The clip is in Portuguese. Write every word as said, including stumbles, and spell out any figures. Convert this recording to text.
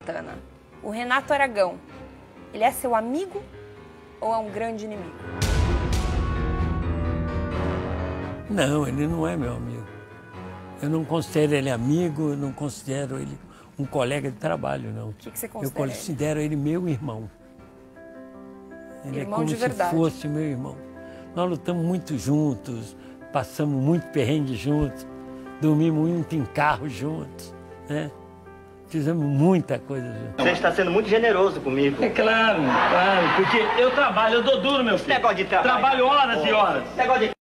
Santana, o Renato Aragão, ele é seu amigo ou é um grande inimigo? Não, ele não é meu amigo. Eu não considero ele amigo, eu não considero ele um colega de trabalho, não. O que, que você considera? Eu considero ele meu irmão. Ele Irmão é como de se verdade. fosse meu irmão. Nós lutamos muito juntos, passamos muito perrengue juntos, dormimos muito em carro juntos, né? Fizemos muita coisa juntos. Você está sendo muito generoso comigo. É claro, claro, porque eu trabalho, eu dou duro, meu filho. Negócio de trabalho. Trabalho horas e horas. Negócio de